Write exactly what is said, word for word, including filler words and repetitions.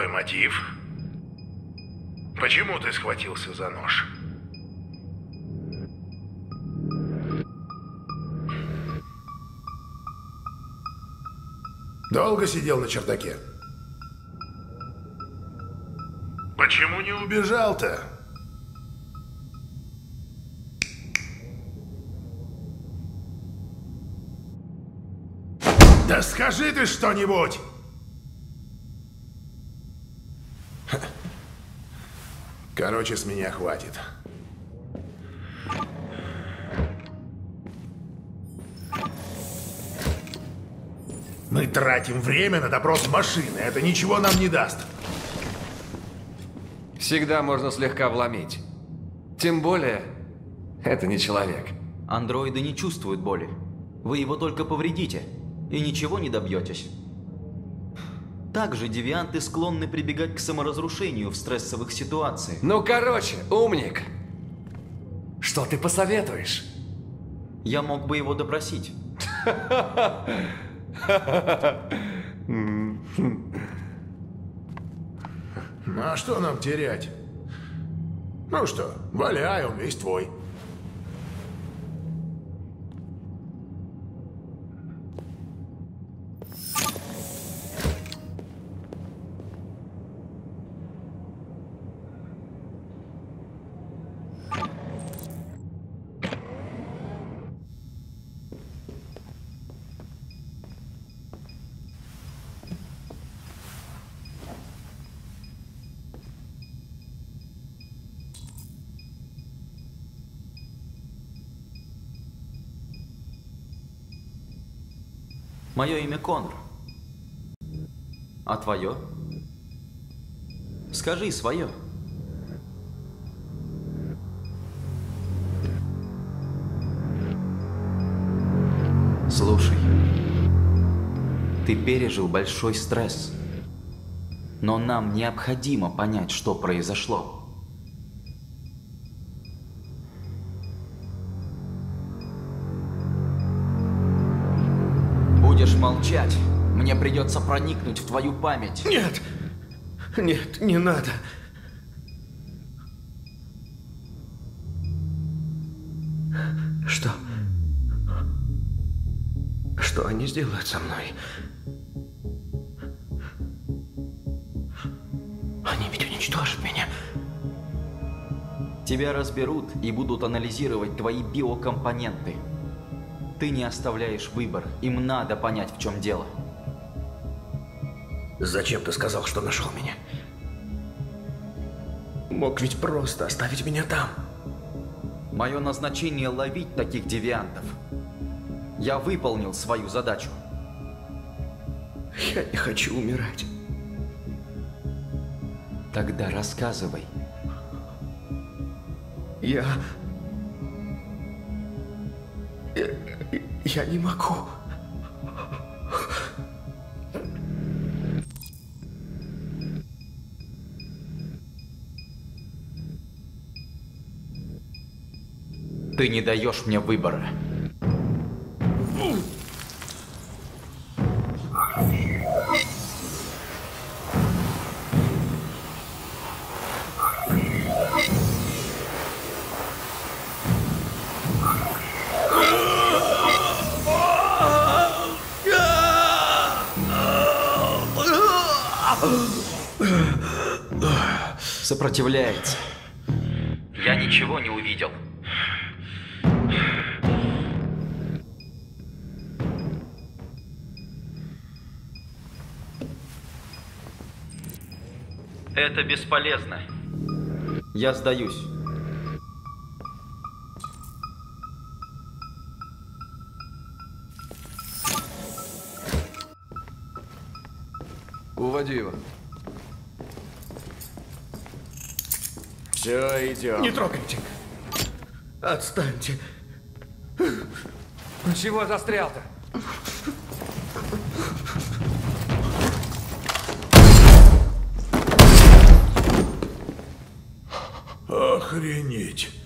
твой мотив? Почему ты схватился за нож? Долго сидел на чердаке? Почему не убежал-то? Да скажи ты что-нибудь! Короче, с меня хватит. Мы тратим время на допрос машины. Это ничего нам не даст. Всегда можно слегка вломить. Тем более, это не человек. Андроиды не чувствуют боли. Вы его только повредите, и ничего не добьетесь. Также девианты склонны прибегать к саморазрушению в стрессовых ситуациях. Ну, короче, умник. Что ты посоветуешь? Я мог бы его допросить. Ну а что нам терять? Ну что, валяй, он весь твой. Мое имя Коннор. А твое? Скажи свое. Слушай, ты пережил большой стресс, но нам необходимо понять, что произошло. Будешь молчать, мне придется проникнуть в твою память. Нет! Нет, не надо. Что? Что они сделают со мной? Они ведь уничтожат меня. Тебя разберут и будут анализировать твои биокомпоненты. Ты не оставляешь выбор. Им надо понять, в чем дело. Зачем ты сказал, что нашел меня? Мог ведь просто оставить меня там. Мое назначение — ловить таких девиантов. Я выполнил свою задачу. Я не хочу умирать. Тогда рассказывай. Я... Я, я не могу. Ты не даешь мне выбора. Сопротивляется. Я ничего не увидел. Это бесполезно. Я сдаюсь. Уводи его. Все, идем. Не трогайте. Отстаньте. Чего застрял-то? Охренеть.